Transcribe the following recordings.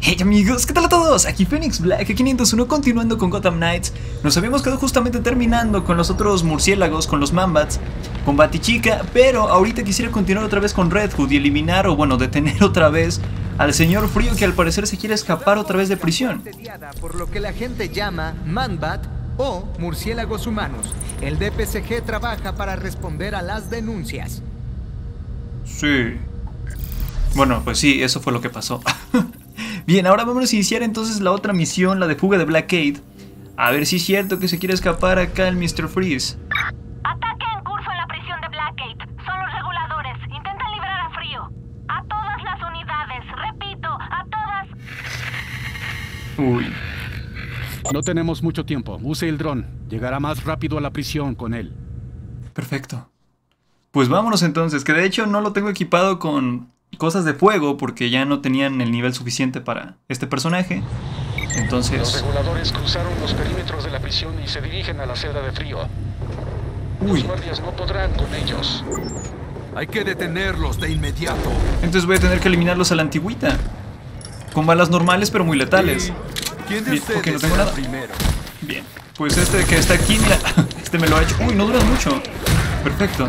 Hey amigos, ¿qué tal a todos? Aquí Phoenix Black 501 continuando con Gotham Knights. Nos habíamos quedado justamente terminando con los otros murciélagos, con los Mambats, con Batichica, pero ahorita quisiera continuar otra vez con Red Hood y eliminar o bueno, detener otra vez al señor Frío, que al parecer se quiere escapar otra vez de prisión. Por lo que la gente llama Manbat o murciélagos humanos. El DPCG trabaja para responder a las denuncias. Sí. Bueno, pues sí, eso fue lo que pasó. Bien, ahora vamos a iniciar entonces la otra misión, la de fuga de Blackgate. A ver si es cierto que se quiere escapar acá el Mr. Freeze. Ataque en curso en la prisión de Blackgate. Son los reguladores. Intentan liberar a Frío. A todas las unidades. Repito, a todas. Uy. No tenemos mucho tiempo. Use el dron. Llegará más rápido a la prisión con él. Perfecto. Pues vámonos entonces, que de hecho no lo tengo equipado con cosas de fuego porque ya no tenían el nivel suficiente para este personaje. Entonces... Los reguladores cruzaron los perímetros de la prisión y se dirigen a la celda de Frío. Los guardias no podrán con ellos. Hay que detenerlos de inmediato. Entonces voy a tener que eliminarlos a la antigüita. Con balas normales pero muy letales. ¿Quién de Bien, ustedes ok, no tengo será nada. primero? Bien, pues este que está aquí, mira, este me lo ha hecho. Uy, no dura mucho. Perfecto.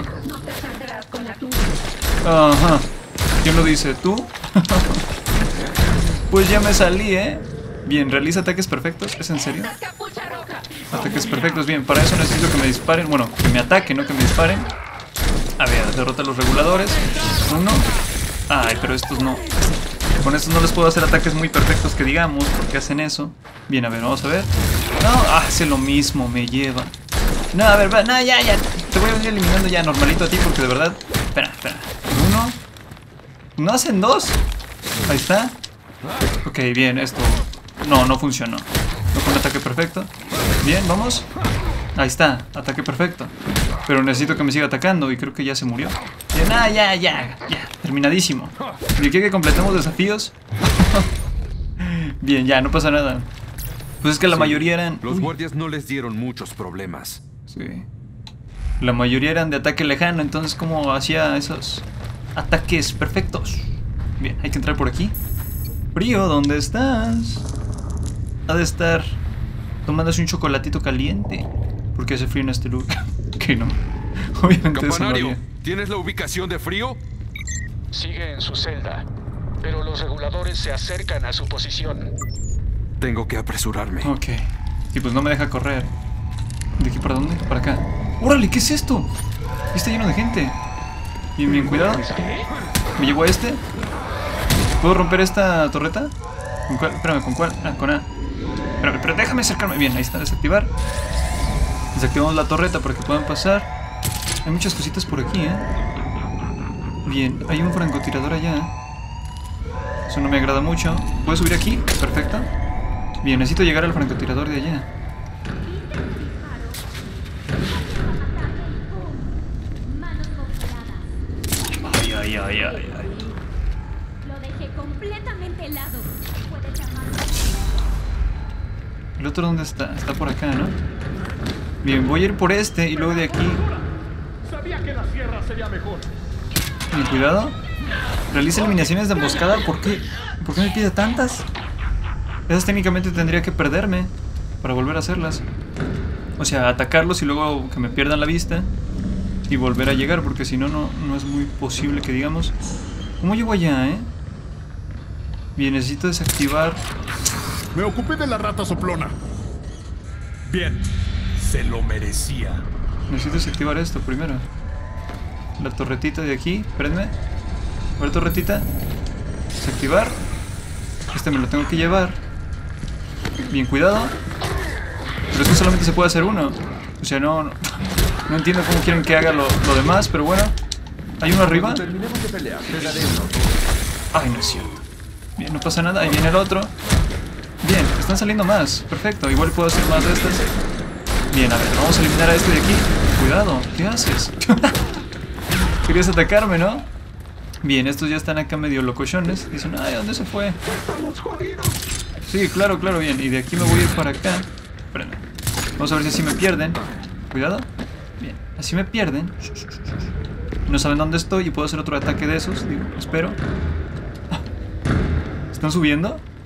Ajá. ¿Quién lo dice? ¿Tú? Pues ya me salí, ¿eh? Bien, realiza ataques perfectos. ¿Es en serio? Ataques perfectos, bien. Para eso necesito que me disparen. Bueno, que me ataquen, no que me disparen. A ver, derrota a los reguladores. Uno. Ay, pero estos no. Con estos no les puedo hacer ataques muy perfectos que digamos, porque hacen eso. Bien, a ver, vamos a ver. No, hace lo mismo, me lleva. No, a ver, no, ya. Te voy a venir eliminando ya normalito a ti porque de verdad... Espera. Uno. ¿No hacen dos? Ahí está. Ok, bien, esto... No funcionó. No fue un ataque perfecto. Bien, vamos. Ahí está, ataque perfecto. Pero necesito que me siga atacando y creo que ya se murió. Bien, ya. Terminadísimo. ¿De qué que completemos desafíos? Bien, ya, no pasa nada. Pues es que la mayoría eran... Los guardias no les dieron muchos problemas. Sí. La mayoría eran de ataque lejano, entonces ¿cómo hacía esos ataques perfectos? Bien, hay que entrar por aquí. Frío, ¿dónde estás? Ha de estar tomándose un chocolatito caliente. Porque hace frío en este lugar. Que no. Obviamente eso no Campanario, había. ¿tienes la ubicación de Frío? Sigue en su celda, pero los reguladores se acercan a su posición. Tengo que apresurarme. Ok. Y pues no me deja correr. ¿De aquí para dónde? Para acá. ¡Órale! ¿Qué es esto? Está lleno de gente. Bien, cuidado. ¿Me llevo a este? ¿Puedo romper esta torreta? ¿Con cuál? Espérame, ¿con cuál? Ah, con A. Espérame, pero déjame acercarme. Bien, ahí está, desactivar. Desactivamos la torreta para que puedan pasar. Hay muchas cositas por aquí, ¿eh? Bien, hay un francotirador allá. Eso no me agrada mucho. ¿Puedo subir aquí? Perfecto. Bien, necesito llegar al francotirador de allá. Ay. Lo dejé completamente helado. Puedes llamarlo. ¿El otro dónde está? Está por acá, ¿no? Bien, voy a ir por este y luego de aquí. Sabía que la sierra sería mejor. Bien, cuidado. Realiza eliminaciones de emboscada. ¿Por qué? ¿Por qué me pide tantas? Esas técnicamente tendría que perderme para volver a hacerlas. O sea, atacarlos y luego que me pierdan la vista y volver a llegar, porque si no, no es muy posible que digamos. ¿Cómo llego allá, Bien, necesito desactivar. Me ocupé de la rata soplona. Bien, se lo merecía. Necesito desactivar esto primero. La torretita de aquí, espérenme. A ver, torretita. Desactivar. Este me lo tengo que llevar. Bien, cuidado. Pero es que solamente se puede hacer uno. O sea, no entiendo cómo quieren que haga lo demás, pero bueno. ¿Hay uno arriba? Terminemos de pelear. Te daré uno. Ay, no es cierto. Bien, no pasa nada. Ahí viene el otro. Bien, están saliendo más. Perfecto, igual puedo hacer más de estas. Bien, a ver, vamos a eliminar a este de aquí. Cuidado, ¿qué haces? Querías atacarme, ¿no? Bien, estos ya están acá medio locochones. Dicen, ay, ¿dónde se fue? Sí, claro, bien. Y de aquí me voy a ir para acá. Espérenme. Vamos a ver si así me pierden. Cuidado. Bien, así me pierden. No saben dónde estoy y puedo hacer otro ataque de esos. Digo, espero. ¿Están subiendo?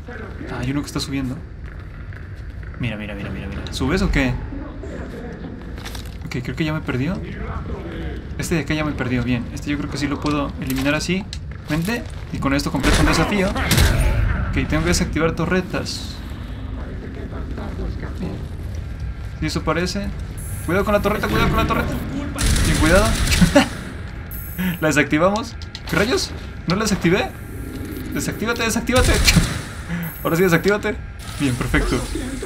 Ah, hay uno que está subiendo. Mira. ¿Subes o qué? Ok, creo que ya me perdió. Este de acá ya me perdió, bien. Este yo creo que sí lo puedo eliminar así. Vente. Y con esto completo un desafío. Ok, tengo que desactivar torretas. Bien. Si eso parece. Cuidado con la torreta, cuidado con la torreta. Bien, cuidado. La desactivamos. ¿Qué rayos? ¿No la desactivé? Desactívate. Ahora sí, desactívate. Bien, perfecto.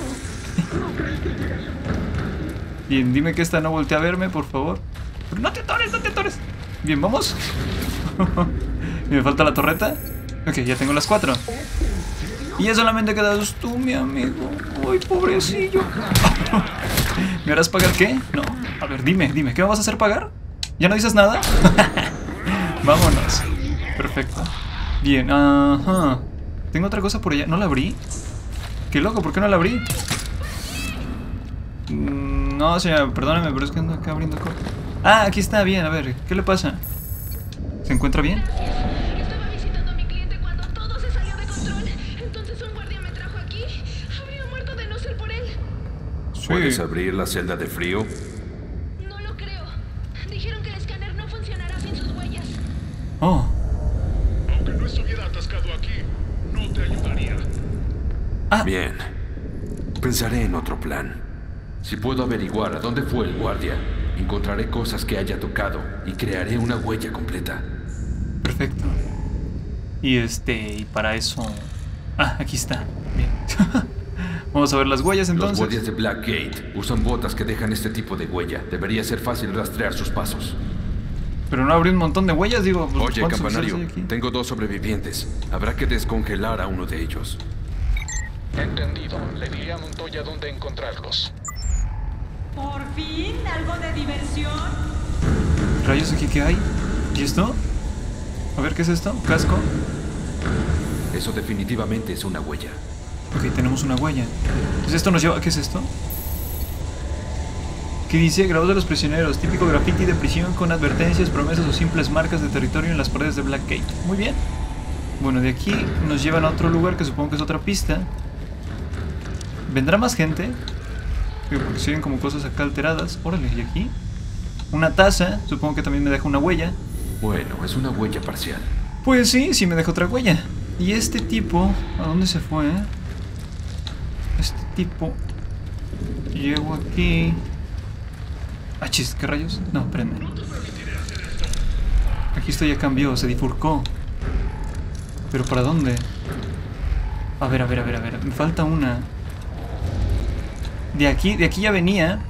Bien, dime que esta no voltea a verme, por favor. Pero no te atores. Bien, vamos. Y me falta la torreta. Ok, ya tengo las 4. Y ya solamente quedas tú, mi amigo. Ay, pobrecillo. ¿Me harás pagar qué? No. A ver, dime, ¿qué me vas a hacer pagar? ¿Ya no dices nada? Vámonos. Perfecto. Bien, ajá. Tengo otra cosa por allá. ¿No la abrí? Qué loco, ¿por qué no la abrí? No, señora, perdóname, pero es que ando acá abriendo cosas. Ah, aquí está, bien, a ver, ¿qué le pasa? ¿Se encuentra bien? Estaba visitando a mi cliente cuando todo se salió de control. Entonces un guardia me trajo aquí. Habría muerto de no ser por él. Sí. ¿Puedes abrir la celda de frío? No lo creo. Dijeron que el escáner no funcionará sin sus huellas. Oh. Aunque no estuviera atascado aquí, no te ayudaría. Ah. Bien. Pensaré en otro plan. Si puedo averiguar a dónde fue el guardia, encontraré cosas que haya tocado y crearé una huella completa. Perfecto. Y para eso... Ah, aquí está. Bien. Vamos a ver las huellas entonces. Los guardias de Blackgate usan botas que dejan este tipo de huella. Debería ser fácil rastrear sus pasos. Pero no abrí un montón de huellas, digo... Oye, ¿cuántos campanario, hay aquí? tengo 2 sobrevivientes. Habrá que descongelar a uno de ellos. Entendido. Le diré a Montoya dónde encontrarlos. ¿Por fin? ¿Algo de diversión? ¿Rayos aquí qué hay? ¿Y esto? A ver, ¿qué es esto? ¿Casco? Eso definitivamente es una huella. Ok, tenemos una huella. Entonces esto nos lleva... ¿Qué es esto? ¿Qué dice? Grabados de los prisioneros. Típico graffiti de prisión con advertencias, promesas o simples marcas de territorio en las paredes de Blackgate. Muy bien. Bueno, de aquí nos llevan a otro lugar que supongo que es otra pista. ¿Vendrá más gente? Porque se ven como cosas acá alteradas. Órale, ¿y aquí? Una taza. Supongo que también me deja una huella. Bueno, es una huella parcial. Pues sí, sí me deja otra huella. Y este tipo... ¿A dónde se fue? Este tipo... Llego aquí... Ah, chis, ¿qué rayos? No, prende. Aquí esto ya cambió, se bifurcó. ¿Pero para dónde? A ver. Me falta una. De aquí ya venía.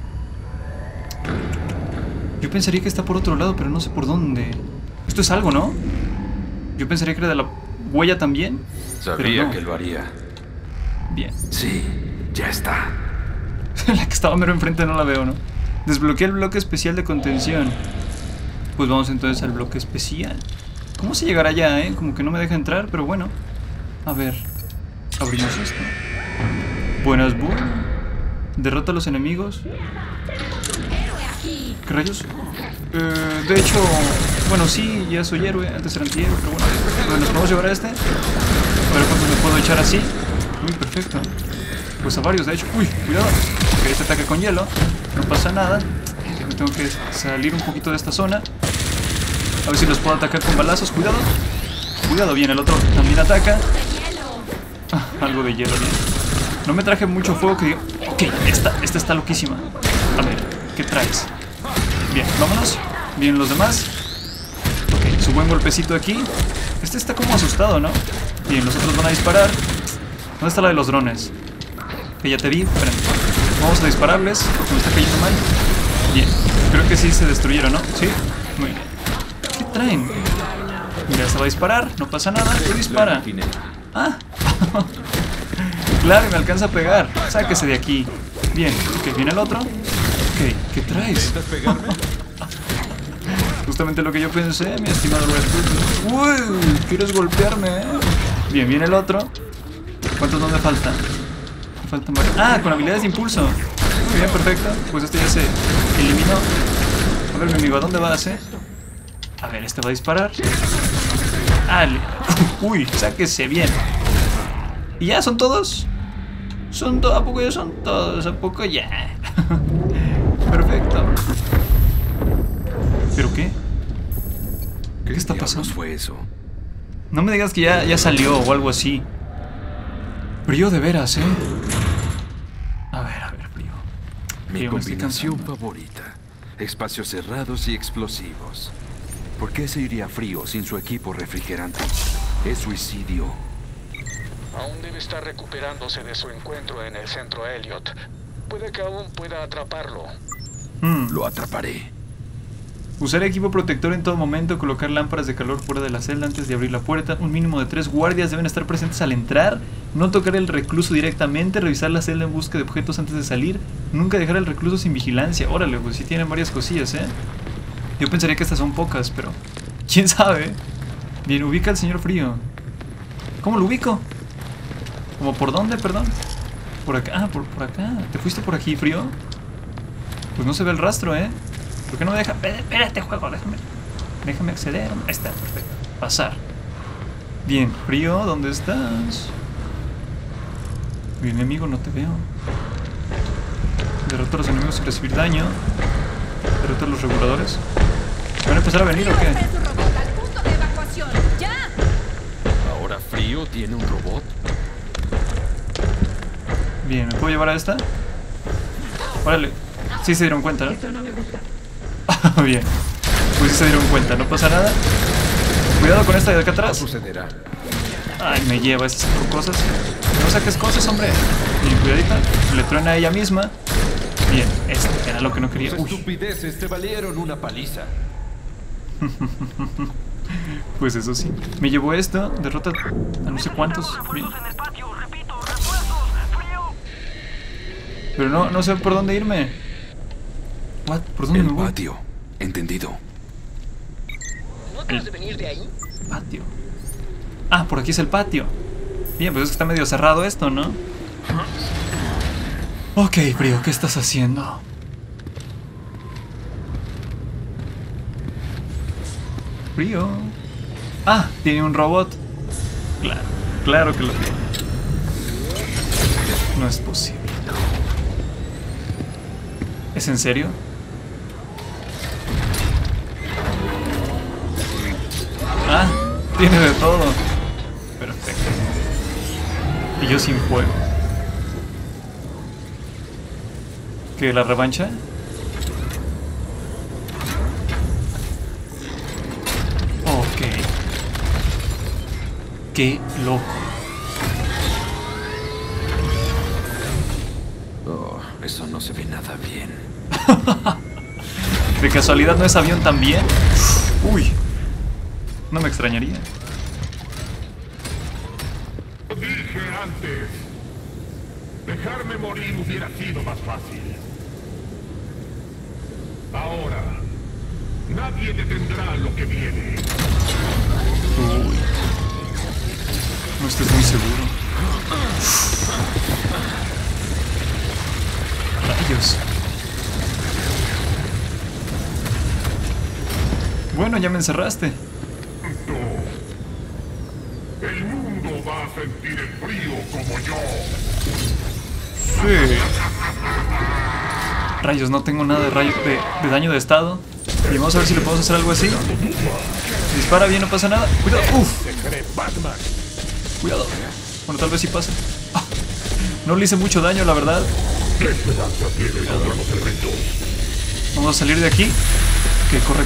Yo pensaría que está por otro lado, pero no sé por dónde. Esto es algo, ¿no? Yo pensaría que era de la huella también. Sabía no. que lo haría. Bien. Sí, ya está. La que estaba mero enfrente no la veo, ¿no? Desbloqueé el bloque especial de contención. Pues vamos entonces al bloque especial. ¿Cómo se llegará allá, Como que no me deja entrar, pero bueno. A ver. Abrimos esto. Buenas. Derrota a los enemigos. ¿Qué rayos? De hecho, bueno, sí, ya soy héroe. Antes era antihéroe, pero bueno. Nos podemos llevar a este. A ver cuántos me puedo echar así. Uy, perfecto. Pues a varios, de hecho. Uy, cuidado. Ok, este ataque con hielo. No pasa nada. Tengo que salir un poquito de esta zona. A ver si los puedo atacar con balazos. Cuidado. Cuidado, bien, el otro también ataca. Ah, algo de hielo, bien. No me traje mucho fuego que... Ok, esta está loquísima. A ver, ¿qué traes? Bien, vámonos. Bien, los demás. Ok, su buen golpecito aquí. Este está como asustado, ¿no? Bien, los otros van a disparar. ¿Dónde está la de los drones? Que ya te vi. Esperen. Vamos a dispararles porque me está cayendo mal. Bien, creo que sí se destruyeron, ¿no? Sí, muy bien. ¿Qué traen? Mira, se va a disparar, no pasa nada. ¿Qué dispara? Ah, claro, me alcanza a pegar. Sáquese de aquí. Bien, ok, viene el otro. Ok, ¿qué traes? Justamente lo que yo pensé, mi estimado Red. Uy, ¿quieres golpearme? Bien, viene el otro. ¿Cuántos no me faltan? Me faltan varios. Ah, con habilidades de impulso. Muy bien, perfecto. Pues este ya se eliminó. A ver, mi amigo, ¿a dónde vas, A ver, este va a disparar. Ah, uy, sáquese bien. ¿Y ya son todos? ¿A poco ya son todos? ¿A poco ya? Perfecto. ¿Pero qué? ¿Qué está pasando? Fue eso? No me digas que ya salió o algo así. Frío de veras, ¿eh? A ver, frío. Mi combinación favorita. Espacios cerrados y explosivos. ¿Por qué se iría Frío sin su equipo refrigerante? Es suicidio. Aún debe estar recuperándose de su encuentro en el centro Elliot. Puede que aún pueda atraparlo. Lo atraparé. Usar equipo protector en todo momento, colocar lámparas de calor fuera de la celda antes de abrir la puerta. Un mínimo de 3 guardias deben estar presentes al entrar. No tocar el recluso directamente. Revisar la celda en busca de objetos antes de salir. Nunca dejar al recluso sin vigilancia. Órale, pues sí tienen varias cosillas, ¿eh? Yo pensaría que estas son pocas, pero ¿quién sabe? Bien, ubica al señor Frío. ¿Cómo lo ubico? ¿Cómo por dónde, perdón? Por acá, por acá. ¿Te fuiste por aquí, Frío? Pues no se ve el rastro, ¿eh? ¿Por qué no me deja? Espérate, juego, déjame acceder. Ahí está, perfecto. Pasar. Bien, Frío, ¿dónde estás? Bien, amigo, no te veo. Derrota a los enemigos sin recibir daño. Derrota a los reguladores. ¿Van a empezar a venir o qué? ¿Ahora Frío tiene un robot? Bien, ¿me puedo llevar a esta? Órale. Sí se dieron cuenta, ¿no? Bien. Pues sí se dieron cuenta, no pasa nada. Cuidado con esta de acá atrás. Sucederá. Ay, me lleva esas cosas. No saques cosas, hombre. Bien, cuidadita. Le truena a ella misma. Bien, este era lo que no quería. Tus estupideces te valieron una paliza. Pues eso sí. Me llevó esto. Derrota a no sé cuántos. Bien. Pero no sé por dónde irme. What? ¿Por dónde me voy? Patio. Entendido. ¿No acabas de venir de ahí? Patio. Ah, por aquí es el patio. Bien, pues es que está medio cerrado esto, ¿no? Ok, Frío, ¿qué estás haciendo? Frío. Ah, tiene un robot. Claro que lo tiene. No es posible. ¿Es en serio? Ah, tiene de todo. Perfecto. Y yo sin fuego. ¿Qué, la revancha? Ok. Qué loco. Oh, eso no se ve nada bien. ¿De casualidad no es avión también? Uy. No me extrañaría. Dije antes, dejarme morir hubiera sido más fácil. Ahora, nadie detendrá lo que viene. Uy. No estés muy seguro. Rayos. Bueno, ya me encerraste. El mundo va a sentir el frío como yo. Sí. Rayos, no tengo nada de daño de estado. Y vamos a ver si le podemos hacer algo así. Dispara bien, no pasa nada. Cuidado. Uf. Cuidado. Bueno, tal vez sí pase. No le hice mucho daño, la verdad. Vamos a salir de aquí. Ok, corre.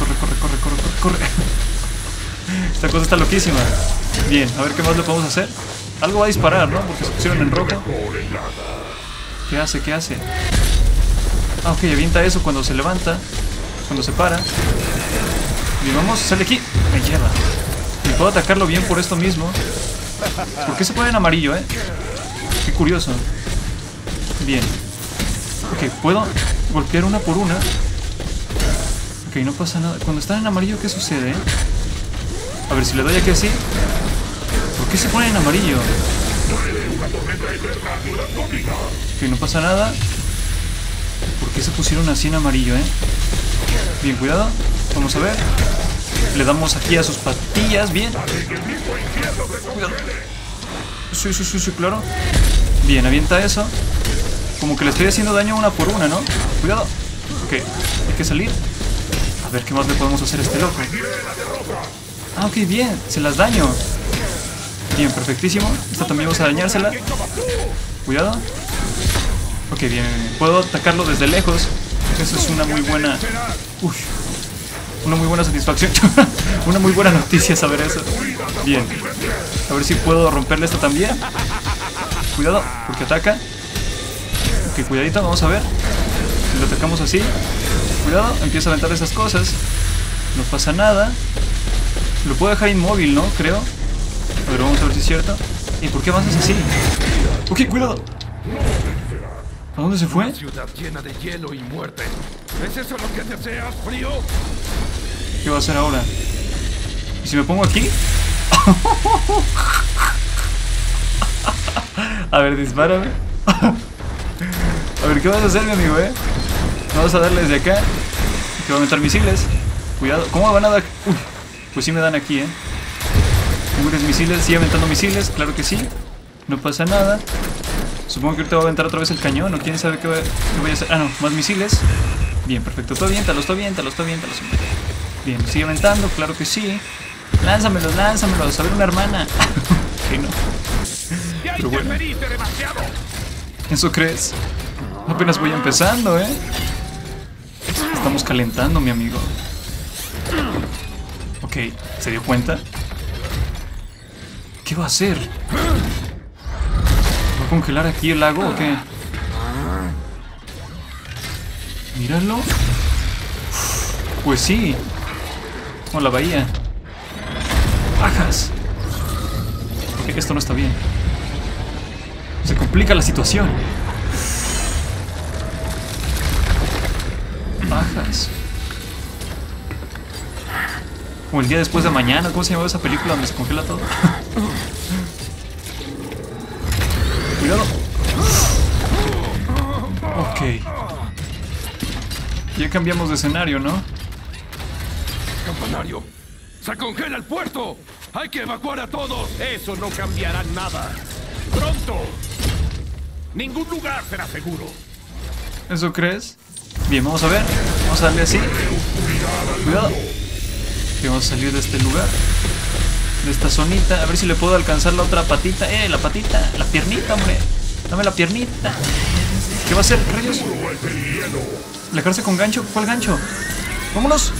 Esta cosa está loquísima. Bien, a ver qué más le podemos hacer. Algo va a disparar, ¿no? Porque se pusieron en rojo. ¿Qué hace? Ah, ok, avienta eso cuando se levanta. Cuando se para. Bien, vamos, sale aquí. Me lleva. Y puedo atacarlo bien por esto mismo. ¿Por qué se pone en amarillo, Qué curioso. Bien. Ok, puedo golpear una por una. Ok, no pasa nada. Cuando están en amarillo, ¿qué sucede? A ver, si le doy aquí así. ¿Por qué se pone en amarillo? Ok, no pasa nada. ¿Por qué se pusieron así en amarillo, Bien, cuidado. Vamos a ver. Le damos aquí a sus patillas. Bien. Cuidado. Sí, claro. Bien, avienta eso. Como que le estoy haciendo daño una por una, ¿no? Cuidado. Ok, hay que salir. A ver qué más le podemos hacer a este loco. Ah, ok, bien, se las daño. Bien, perfectísimo. Esta también vamos a dañársela. Cuidado. Ok, bien. Puedo atacarlo desde lejos. Eso es una muy buena... Uf, una muy buena satisfacción. Una muy buena noticia saber eso. Bien. A ver si puedo romperle esto también. Cuidado, porque ataca. Ok, cuidadito, vamos a ver. Si lo atacamos así. Cuidado, empieza a aventar esas cosas. No pasa nada. Lo puedo dejar inmóvil, ¿no? Creo. A ver, vamos a ver si es cierto. ¿Y por qué avanzas así? Ok, cuidado. ¿A dónde se fue? Una ciudad llena de hielo y muerte. ¿Es eso lo que deseas, frío? ¿Qué va a hacer ahora? ¿Y si me pongo aquí? A ver, dispárame. A ver, ¿qué vas a hacer, mi amigo, Vamos a darle desde acá. Que va a meter misiles. Cuidado, ¿cómo me van a dar? Uy, pues sí me dan aquí, Tengo unos misiles, sigue aventando misiles, claro que sí. No pasa nada. Supongo que ahorita va a aventar otra vez el cañón, o quién sabe qué voy a hacer. Ah, no, más misiles. Bien, perfecto, tú aviéntalos. Bien, sigue aventando, claro que sí. Lánzamelos. A ver, una hermana. Ok, no. Pero bueno. ¿Eso crees? Apenas voy empezando, Estamos calentando, mi amigo. Ok, ¿se dio cuenta? ¿Qué va a hacer? ¿Va a congelar aquí el lago o qué? Míralo. Pues sí. O la bahía. Bajas. Ok, esto no está bien. Se complica la situación. Bajas. O el día después de mañana. ¿Cómo se llamaba esa película donde se congela todo? Cuidado. Ok. Ya cambiamos de escenario, ¿no? Campanario, ¡se congela el puerto! ¡Hay que evacuar a todos! Eso no cambiará nada. ¡Pronto! Ningún lugar será seguro. ¿Eso crees? Bien, vamos a ver. Vamos a darle así. Cuidado. Que vamos a salir de este lugar. De esta zonita. A ver si le puedo alcanzar la otra patita. La patita. La piernita, hombre. Dame la piernita. ¿Qué va a hacer, rayos? ¿Alejarse con gancho? ¿Cuál gancho? ¡Vámonos!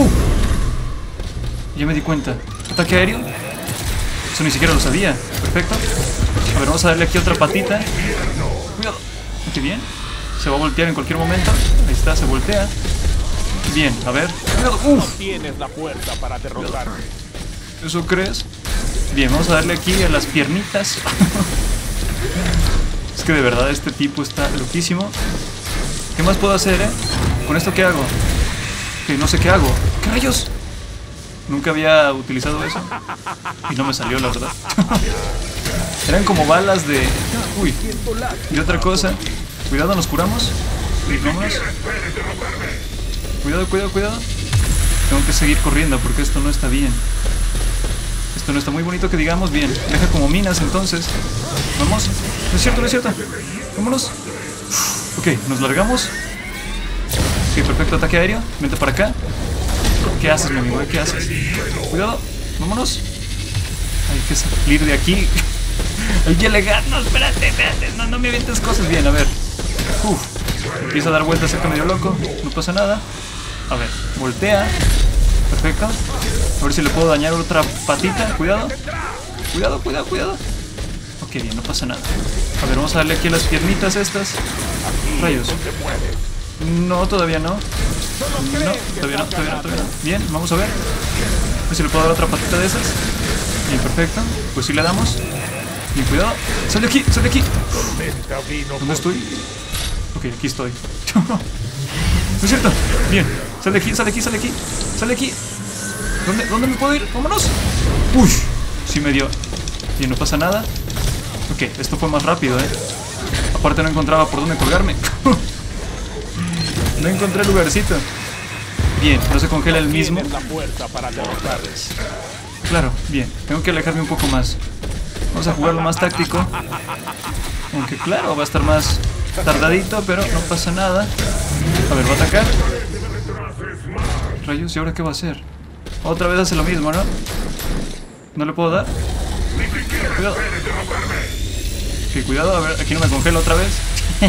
Ya me di cuenta. ¿Ataque aéreo? Eso ni siquiera lo sabía. Perfecto. A ver, vamos a darle aquí otra patita. Cuidado. Qué bien. Se va a voltear en cualquier momento. Ahí está, se voltea. Bien, a ver. Cuidado. No tienes la fuerza para derrotarme. ¿Eso crees? Bien, vamos a darle aquí a las piernitas. Es que de verdad este tipo está loquísimo. ¿Qué más puedo hacer, ¿Con esto qué hago? Ok, no sé qué hago. ¿Qué rayos? Nunca había utilizado eso. Y no me salió, la verdad. Eran como balas de... Uy. Y otra cosa. Cuidado, nos curamos. Vámonos. Cuidado. Tengo que seguir corriendo porque esto no está bien. Esto no está muy bonito que digamos. Bien, deja como minas entonces. Vamos. No es cierto. Vámonos. Ok, nos largamos. Ok, perfecto, ataque aéreo. Vente para acá. ¿Qué haces, mi amigo? ¿Qué haces? Cuidado, vámonos. Hay que salir de aquí. Hay que alejarnos. Espérate. No me avientes cosas. Bien, a ver. Empieza a dar vueltas acá medio loco. No pasa nada. A ver, voltea. Perfecto. A ver si le puedo dañar otra patita. Cuidado. Ok, bien, no pasa nada. A ver, vamos a darle aquí a las piernitas estas. Rayos. No, todavía no. Todavía no. Bien, vamos a ver. A ver si le puedo dar otra patita de esas. Bien, perfecto. Pues sí le damos. Bien, cuidado. Sal de aquí. ¿Dónde estoy? Ok, aquí estoy. No es cierto. Bien. Sal de aquí. ¿Dónde me puedo ir? ¡Vámonos! Uy, sí me dio. Bien, no pasa nada. Ok, esto fue más rápido, Aparte no encontraba por dónde colgarme. No encontré el lugarcito. Bien, no se congela el mismo. La fuerza para derrotarles. Claro, bien. Tengo que alejarme un poco más. Vamos a jugarlo más táctico. Aunque claro, va a estar más tardadito, pero no pasa nada. A ver, va a atacar. Rayos, ¿y ahora qué va a hacer? Otra vez hace lo mismo, ¿no? ¿No le puedo dar? Cuidado. Ok, cuidado, a ver, aquí no me congelo otra vez.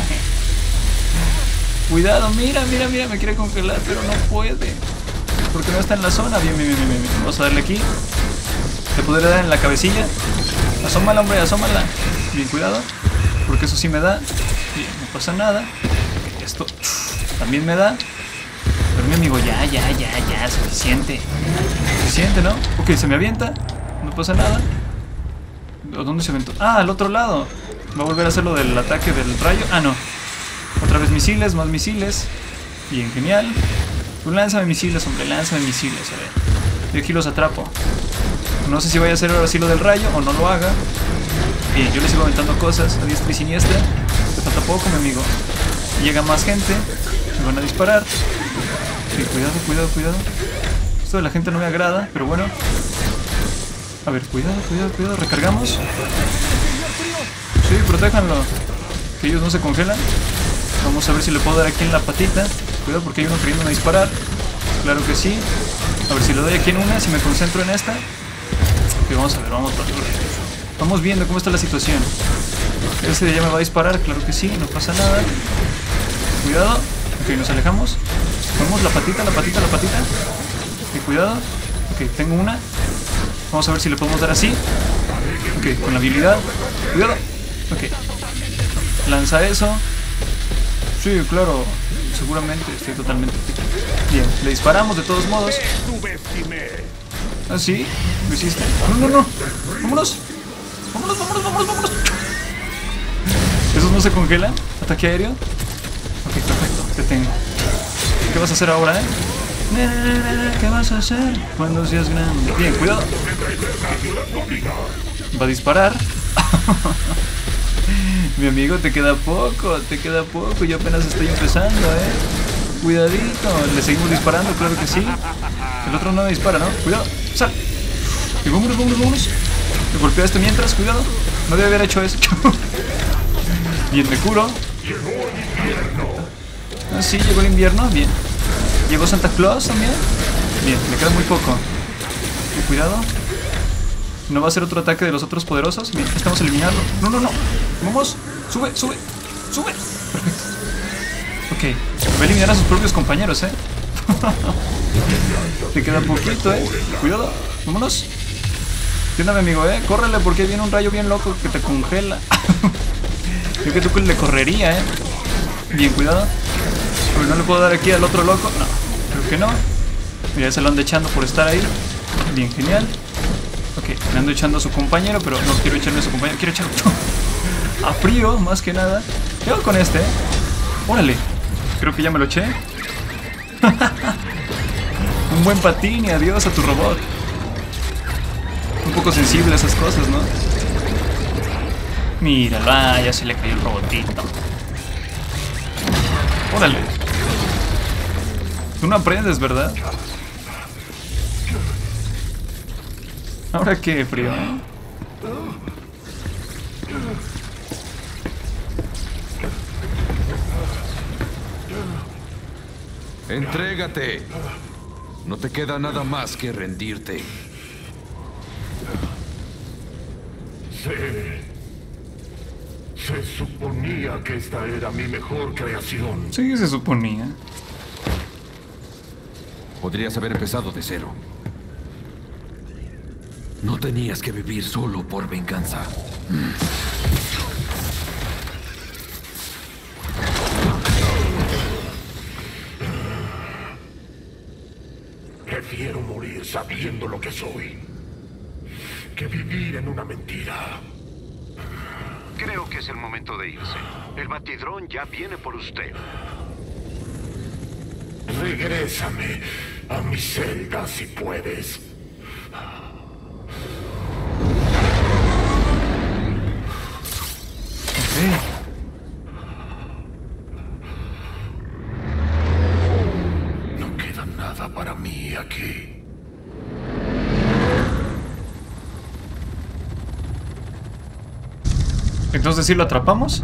Cuidado, mira, me quiere congelar, pero no puede. Porque no está en la zona. Bien. Vamos a darle aquí. ¿Le podré dar en la cabecilla? Asómala, hombre, asómala. Bien, cuidado. Porque eso sí me da. Bien, no pasa nada. Esto también me da. Pero mi amigo, ya, suficiente. Suficiente, ¿no? Ok, se me avienta. No pasa nada. ¿Dónde se aventó? Ah, al otro lado. Va a volver a hacer lo del ataque del rayo. Ah, no. Otra vez misiles, más misiles. Bien, genial. Tú lánzame misiles, hombre, lánzame misiles. A ver. Yo aquí los atrapo. No sé si vaya a hacer ahora sí lo del rayo o no lo haga. Bien, yo le sigo aventando cosas a diestra y siniestra. Te falta poco, mi amigo. Llega más gente. Me van a disparar. Sí, cuidado. Esto de la gente no me agrada, pero bueno. A ver, cuidado. Recargamos. Sí, protéjanlo. Que ellos no se congelan. Vamos a ver si le puedo dar aquí en la patita. Cuidado porque hay uno queriéndome disparar. Claro que sí. A ver si le doy aquí en una, si me concentro en esta. Ok, vamos a ver, vamos viendo cómo está la situación. Este de allá me va a disparar, claro que sí, no pasa nada. Cuidado. Ok, nos alejamos. Ponemos la patita. Ok, cuidado. Ok, tengo una. Vamos a ver si le podemos dar así. Ok, con la habilidad. Cuidado. Ok. Lanza eso. Sí, claro. Seguramente, estoy totalmente. Bien, le disparamos de todos modos. ¿Ah, sí? ¿Lo hiciste? No. Vámonos. ¿Esos no se congelan? ¿Ataque aéreo? Ok, perfecto, te tengo. ¿Qué vas a hacer ahora, ¿Qué vas a hacer cuando seas grande? Bien, cuidado. Va a disparar. Mi amigo, te queda poco. Yo apenas estoy empezando, Cuidadito. Le seguimos disparando, claro que sí. El otro no me dispara, ¿no? Cuidado. Sal. Y vámonos. Le golpeo a este mientras, cuidado. No debe haber hecho eso. Bien, me curo. Ah, sí, llegó el invierno, bien. Llegó Santa Claus también. Bien, me queda muy poco. Cuidado. ¿No va a ser otro ataque de los otros poderosos? Bien, estamos eliminando. No. Vamos. Sube. Perfecto. Ok. Va a eliminar a sus propios compañeros, Te queda poquito, Cuidado. Vámonos. ¿Qué onda, mi amigo, Córrele porque viene un rayo bien loco que te congela. Creo que tú le correría, Bien, cuidado. A ver, ¿no le puedo dar aquí al otro loco? No, creo que no. Ya se lo ando echando por estar ahí. Bien, genial. Ok, me ando echando a su compañero, pero no quiero echarme a su compañero. Quiero echarlo a frío, más que nada. ¿Qué hago con este? Órale. Creo que ya me lo eché. Un buen patín y adiós a tu robot. Un poco sensible a esas cosas, ¿no? Míralo, ya se le cayó el robotito. Órale. Tú no aprendes, ¿verdad? ¿Ahora qué, frío? Entrégate. No te queda nada más que rendirte. Se suponía que esta era mi mejor creación. Sí, se suponía. Podrías haber empezado de cero. No tenías que vivir solo por venganza. Prefiero morir sabiendo lo que soy que vivir en una mentira. Creo que es el momento de irse. El batidrón ya viene por usted. Regrésame a mi celda si puedes. No queda nada para mí aquí. Entonces sí lo atrapamos.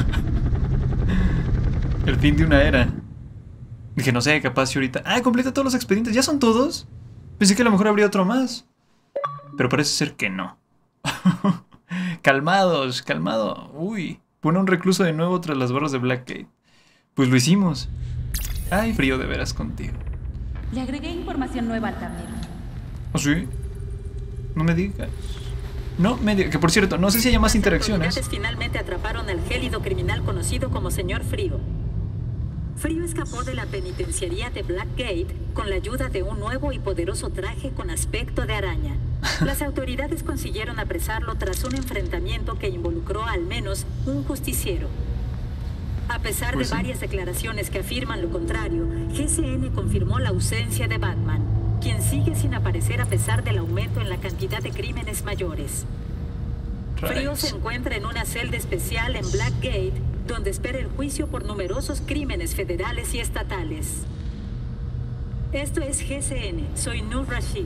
El fin de una era. Dije, no sé, capaz si ahorita... Ah, completa todos los expedientes. ¿Ya son todos? Pensé que a lo mejor habría otro más. Pero parece ser que no. Calmados, calmado. Uy, pone un recluso de nuevo tras las barras de Blackgate. Pues lo hicimos. Ay, frío de veras contigo. Le agregué información nueva al tablero. ¿Oh, sí? No me digas. No me digas. Que por cierto, no sé si haya más interacciones. Las autoridades finalmente atraparon al gélido criminal conocido como Señor Frío. Frío escapó de la penitenciaría de Blackgate con la ayuda de un nuevo y poderoso traje con aspecto de araña. Las autoridades consiguieron apresarlo tras un enfrentamiento que involucró al menos un justiciero. A pesar de varias declaraciones que afirman lo contrario, GCN confirmó la ausencia de Batman, quien sigue sin aparecer a pesar del aumento en la cantidad de crímenes mayores. Frío se encuentra en una celda especial en Blackgate, donde espera el juicio por numerosos crímenes federales y estatales. Esto es GCN, soy Nur Rashid.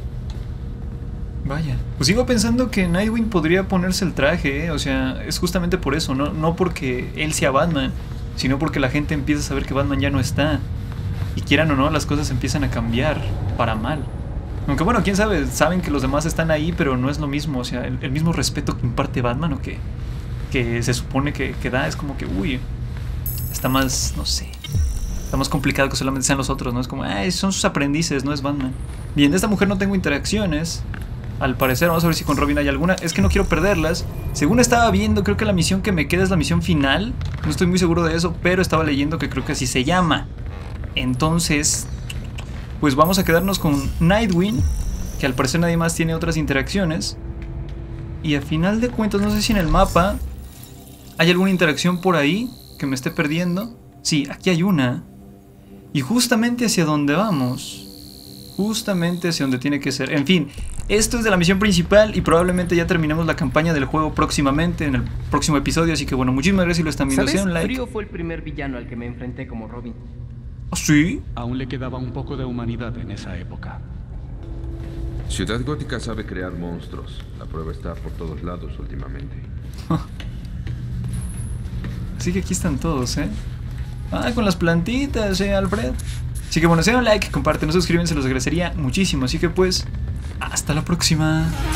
Vaya, pues sigo pensando que Nightwing podría ponerse el traje, o sea, es justamente por eso, no porque él sea Batman, sino porque la gente empieza a saber que Batman ya no está. Y quieran o no, las cosas empiezan a cambiar para mal. Aunque bueno, quién sabe, saben que los demás están ahí, pero no es lo mismo, o sea, el mismo respeto que imparte Batman o que se supone que da, es como que, uy, está más, no sé, está más complicado que solamente sean los otros, ¿no? Es como, son sus aprendices, no es Batman. Bien, de esta mujer no tengo interacciones, al parecer. Vamos a ver si con Robin hay alguna. Es que no quiero perderlas. Según estaba viendo, creo que la misión que me queda es la misión final. No estoy muy seguro de eso, pero estaba leyendo que creo que así se llama. Entonces, pues vamos a quedarnos con Nightwing, que al parecer nadie más tiene otras interacciones. Y a final de cuentas, no sé si en el mapa hay alguna interacción por ahí que me esté perdiendo. Sí, aquí hay una. Y justamente hacia donde vamos. Justamente hacia donde tiene que ser. En fin, esto es de la misión principal y probablemente ya terminemos la campaña del juego próximamente, en el próximo episodio. Así que bueno, muchísimas gracias si lo están viendo. ¿Sabes? Un like. Frío fue el primer villano al que me enfrenté como Robin. ¿Oh, sí? Aún le quedaba un poco de humanidad en esa época. Ciudad Gótica sabe crear monstruos. La prueba está por todos lados últimamente. Así que aquí están todos, ¿eh? Ah, con las plantitas, Alfred. Así que bueno, si dan un like, comparten, suscríbanse, los agradecería muchísimo. Así que pues, hasta la próxima.